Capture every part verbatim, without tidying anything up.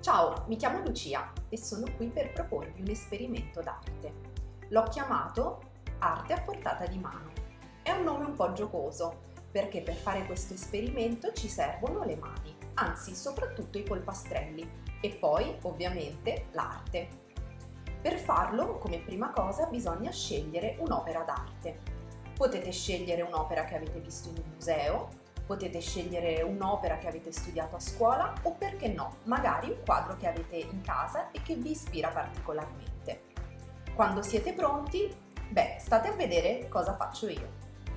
Ciao, mi chiamo Lucia e sono qui per proporvi un esperimento d'arte. L'ho chiamato Arte a portata di mano. È un nome un po' giocoso, perché per fare questo esperimento ci servono le mani, anzi soprattutto i polpastrelli, e poi ovviamente l'arte. Per farlo, come prima cosa, bisogna scegliere un'opera d'arte. Potete scegliere un'opera che avete visto in un museo, potete scegliere un'opera che avete studiato a scuola o, perché no, magari un quadro che avete in casa e che vi ispira particolarmente. Quando siete pronti, beh, state a vedere cosa faccio io.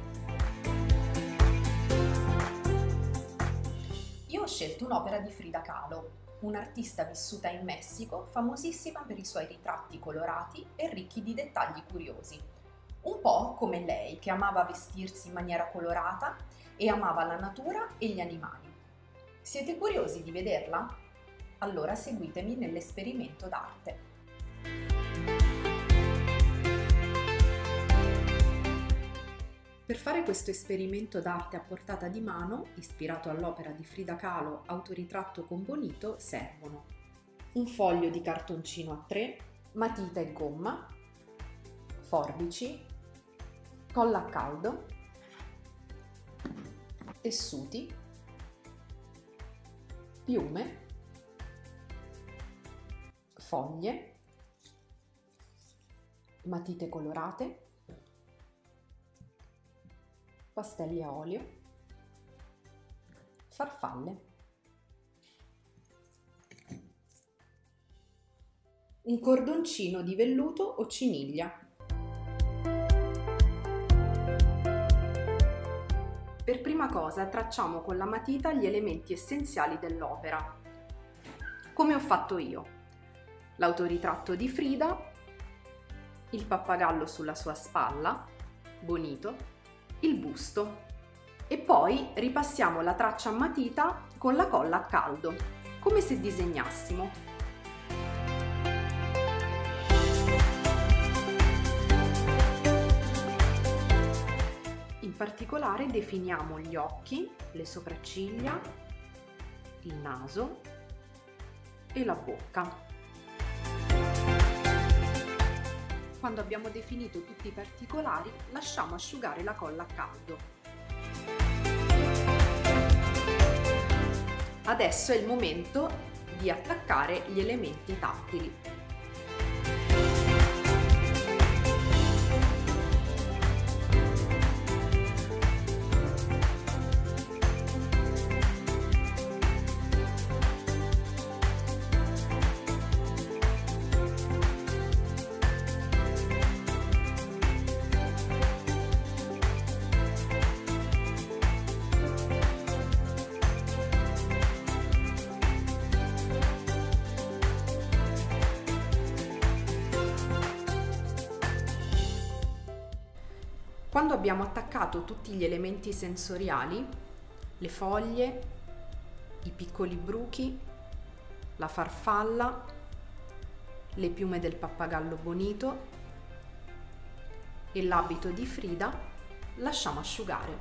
Io ho scelto un'opera di Frida Kahlo, un'artista vissuta in Messico, famosissima per i suoi ritratti colorati e ricchi di dettagli curiosi. Un po' come lei, che amava vestirsi in maniera colorata e amava la natura e gli animali. Siete curiosi di vederla? Allora seguitemi nell'esperimento d'arte. Per fare questo esperimento d'arte a portata di mano, ispirato all'opera di Frida Kahlo Autoritratto con Bonito, servono un foglio di cartoncino a tre, matita e gomma, forbici, colla a caldo, tessuti, piume, foglie, matite colorate, pastelli a olio, farfalle, un cordoncino di velluto o ciniglia. Per prima cosa tracciamo con la matita gli elementi essenziali dell'opera, come ho fatto io: l'autoritratto di Frida, il pappagallo sulla sua spalla, Bonito, il busto, e poi ripassiamo la traccia a matita con la colla a caldo, come se disegnassimo. In particolare definiamo gli occhi, le sopracciglia, il naso e la bocca. Quando abbiamo definito tutti i particolari, lasciamo asciugare la colla a caldo. Adesso è il momento di attaccare gli elementi tattili. Quando abbiamo attaccato tutti gli elementi sensoriali, le foglie, i piccoli bruchi, la farfalla, le piume del pappagallo Bonito e l'abito di Frida, lasciamo asciugare.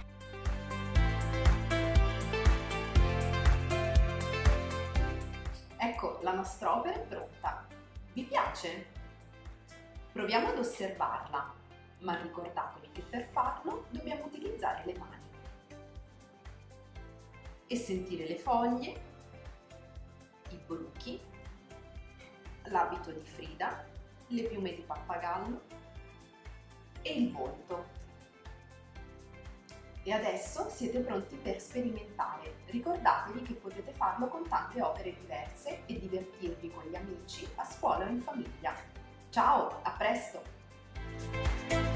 Ecco, la nostra opera è pronta. Vi piace? Proviamo ad osservarla. Ma ricordatevi che per farlo dobbiamo utilizzare le mani e sentire le foglie, i bruchi, l'abito di Frida, le piume di pappagallo e il volto. E adesso siete pronti per sperimentare. Ricordatevi che potete farlo con tante opere diverse e divertirvi con gli amici, a scuola o in famiglia. Ciao, a presto!